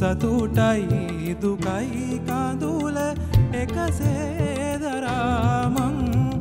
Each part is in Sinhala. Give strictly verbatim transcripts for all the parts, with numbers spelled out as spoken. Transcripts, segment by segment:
සතුටයි දුකයි කඳුල එකසේ දරා මං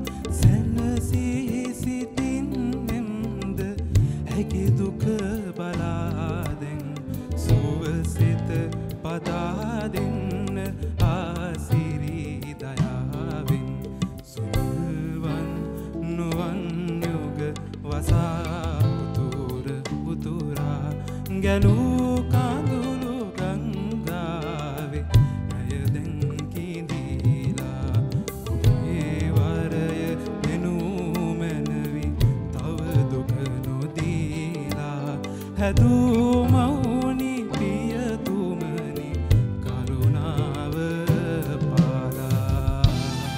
සැනසී සිටින්නෙම්ද ඇගේ දුක බලා දෙන් සුවසිත පදා දෙන්න ආසිරි දයාවෙන් සුළුවන් නුවන් යුග වසා උතුර උතුරා ගැලූ කඳුළු ගංගාවේ ඇය දැන් කිඳීලා ඔබේ වරය දෙනූ මැනවි තව දුක නොදීලා හැදූ මවුනි පියතුමනි කරුණාව පාලා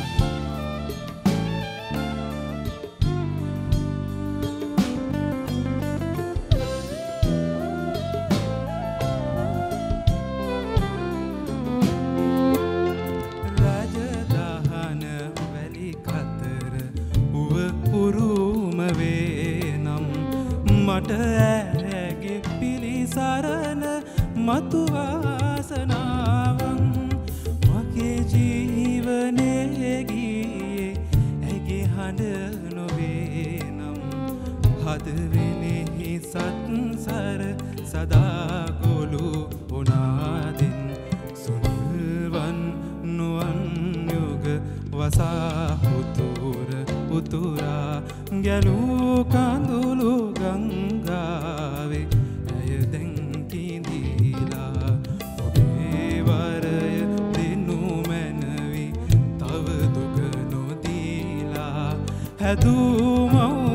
රජදහන වැලි කතර උව උරුම වේ නම් මට ඇගේ පිළිසරණ මතු වාසනාවන් මගේ ජීවනයේ ගියේ ඇගේ හඬ නොවේ නම් හදවෙනෙහි සත්සර සදා ගොළු උනාදෙන් සුනිල්වන් නුවන් යුග වසා උතුර උතුරා ගැලූ කඳුළු ගංගාවේ ඇය දැන් කිඳීලා ඔබේ වරය දෙනු මැනවි තව දුක නොදීලා හැදූ මව්